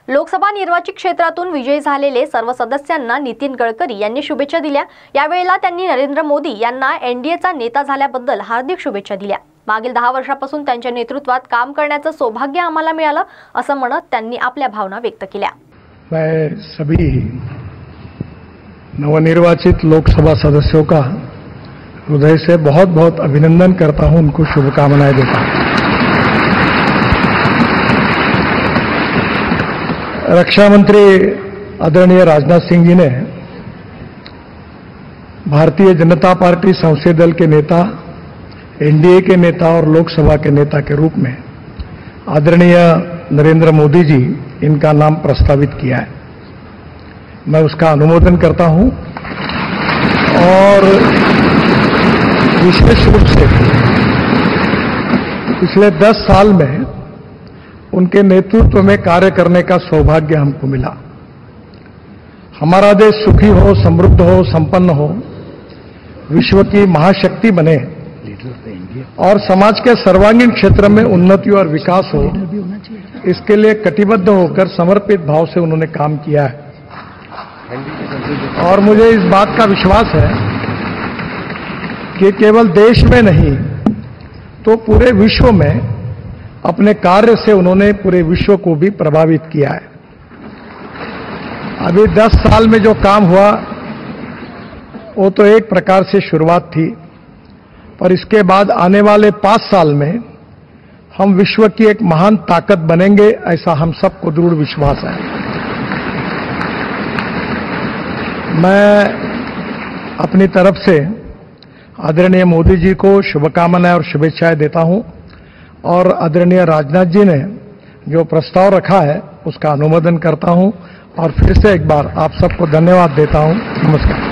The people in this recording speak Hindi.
लोकसभा निर्वाचित क्षेत्रातून विजयी झालेले सर्व सदस्यांना नितीन गडकरी यांनी शुभेच्छा दिल्या। यावेळेला त्यांनी नरेंद्र मोदी यांना एनडीएचा नेता झाल्याबद्दल हार्दिक शुभेच्छा दिल्या। मागील 10 वर्षापासून त्यांच्या नेतृत्वात काम करण्याचं सौभाग्य आम्हाला मिळालं असं म्हणत त्यांनी आपल्या भावना व्यक्त केल्या। मैं सभी नवनिर्वाचित लोकसभा सदस्यों का हृदय से बहुत बहुत अभिनंदन करता हूं, उनको शुभकामनाएं देता हूं। रक्षा मंत्री आदरणीय राजनाथ सिंह जी ने भारतीय जनता पार्टी संसदीय दल के नेता, एनडीए के नेता और लोकसभा के नेता के रूप में आदरणीय नरेंद्र मोदी जी इनका नाम प्रस्तावित किया है। मैं उसका अनुमोदन करता हूं और विशेष रूप से पिछले 10 साल में उनके नेतृत्व में कार्य करने का सौभाग्य हमको मिला। हमारा देश सुखी हो, समृद्ध हो, संपन्न हो, विश्व की महाशक्ति बने और समाज के सर्वांगीण क्षेत्र में उन्नति और विकास हो, इसके लिए कटिबद्ध होकर समर्पित भाव से उन्होंने काम किया है। और मुझे इस बात का विश्वास है कि केवल देश में नहीं तो पूरे विश्व में अपने कार्य से उन्होंने पूरे विश्व को भी प्रभावित किया है। अभी 10 साल में जो काम हुआ वो तो एक प्रकार से शुरुआत थी, पर इसके बाद आने वाले 5 साल में हम विश्व की एक महान ताकत बनेंगे, ऐसा हम सबको दृढ़ विश्वास है। मैं अपनी तरफ से आदरणीय मोदी जी को शुभकामनाएं और शुभेच्छाएं देता हूं और आदरणीय राजनाथ जी ने जो प्रस्ताव रखा है उसका अनुमोदन करता हूं और फिर से एक बार आप सबको धन्यवाद देता हूं। नमस्कार।